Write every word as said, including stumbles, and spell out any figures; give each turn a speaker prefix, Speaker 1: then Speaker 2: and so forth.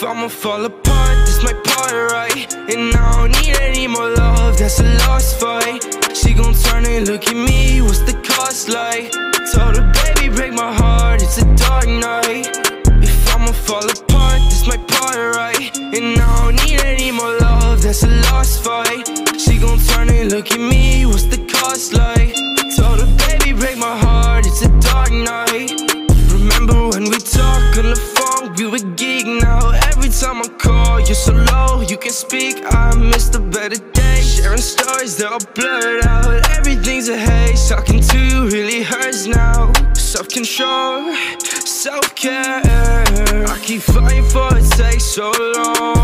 Speaker 1: If I'ma fall apart, this my part, right? And I don't need any more love, that's a lost fight. She gon' turn and look at me, what's the cost like? Told her, baby, break my heart, it's a dark night. If I'ma fall apart, this my part, right? And I don't need any more love, that's a lost fight. She gon' turn and look at me, what's the cost like? Told her, baby, break my heart, it's a dark night. Remember when we talked on the phone, we were geek now. Every time I call, you're so low, you can speak. I miss the better days, sharing stories, they're all blurred out. Everything's a haze, talking to you really hurts now. Self-control, self-care, I keep fighting for it, takes so long.